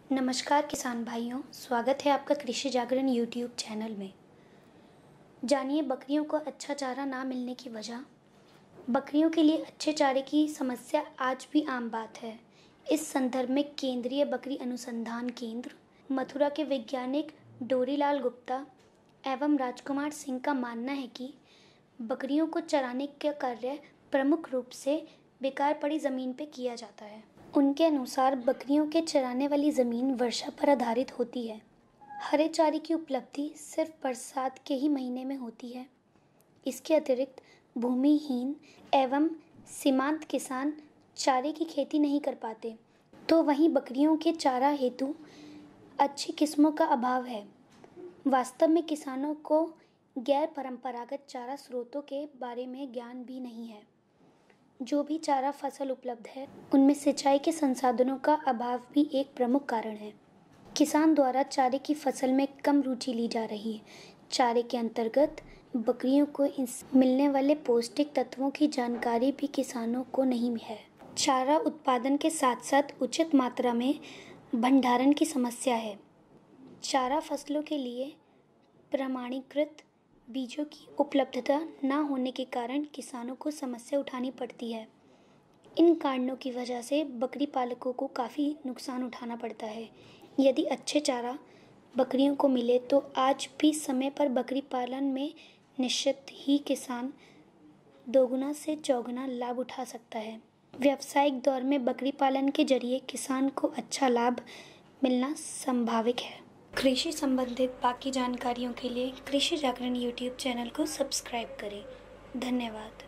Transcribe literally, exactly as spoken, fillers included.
नमस्कार किसान भाइयों, स्वागत है आपका कृषि जागरण यूट्यूब चैनल में। जानिए बकरियों को अच्छा चारा ना मिलने की वजह। बकरियों के लिए अच्छे चारे की समस्या आज भी आम बात है। इस संदर्भ में केंद्रीय बकरी अनुसंधान केंद्र मथुरा के वैज्ञानिक डोरीलाल गुप्ता एवं राजकुमार सिंह का मानना है कि बकरियों को चराने का कार्य प्रमुख रूप से बेकार पड़ी ज़मीन पर किया जाता है। उनके अनुसार बकरियों के चराने वाली ज़मीन वर्षा पर आधारित होती है। हरे चारे की उपलब्धि सिर्फ बरसात के ही महीने में होती है। इसके अतिरिक्त भूमिहीन एवं सीमांत किसान चारे की खेती नहीं कर पाते, तो वहीं बकरियों के चारा हेतु अच्छी किस्मों का अभाव है। वास्तव में किसानों को गैर परंपरागत चारा स्रोतों के बारे में ज्ञान भी नहीं है। जो भी चारा फसल उपलब्ध है उनमें सिंचाई के संसाधनों का अभाव भी एक प्रमुख कारण है। किसान द्वारा चारे की फसल में कम रुचि ली जा रही है। चारे के अंतर्गत बकरियों को इस मिलने वाले पौष्टिक तत्वों की जानकारी भी किसानों को नहीं है। चारा उत्पादन के साथ साथ उचित मात्रा में भंडारण की समस्या है। चारा फसलों के लिए प्रमाणीकृत बीजों की उपलब्धता न होने के कारण किसानों को समस्या उठानी पड़ती है। इन कारणों की वजह से बकरी पालकों को काफ़ी नुकसान उठाना पड़ता है। यदि अच्छे चारा बकरियों को मिले तो आज भी समय पर बकरी पालन में निश्चित ही किसान दोगुना से चौगुना लाभ उठा सकता है। व्यावसायिक दौर में बकरी पालन के जरिए किसान को अच्छा लाभ मिलना संभावित है। कृषि संबंधित बाकी जानकारियों के लिए कृषि जागरण यूट्यूब चैनल को सब्सक्राइब करें। धन्यवाद।